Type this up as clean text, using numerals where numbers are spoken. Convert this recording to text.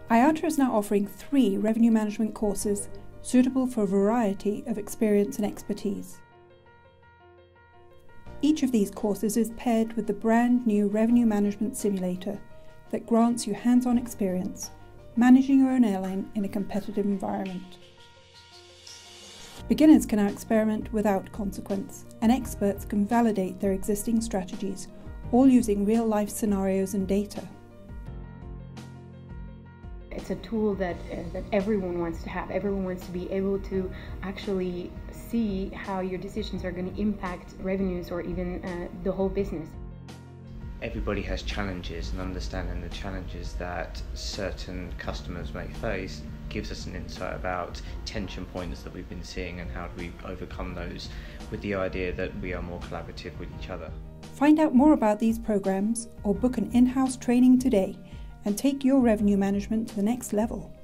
IATA is now offering 3 revenue management courses suitable for a variety of experience and expertise. Each of these courses is paired with the brand new Revenue Management Simulator that grants you hands-on experience managing your own airline in a competitive environment. Beginners can now experiment without consequence, and experts can validate their existing strategies, all using real-life scenarios and data. It's a tool that everyone wants to have. Everyone wants to be able to actually see how your decisions are going to impact revenues or even the whole business. Everybody has challenges, and understanding the challenges that certain customers may face gives us an insight about tension points that we've been seeing and how do we overcome those, with the idea that we are more collaborative with each other. Find out more about these programs or book an in-house training today and take your revenue management to the next level.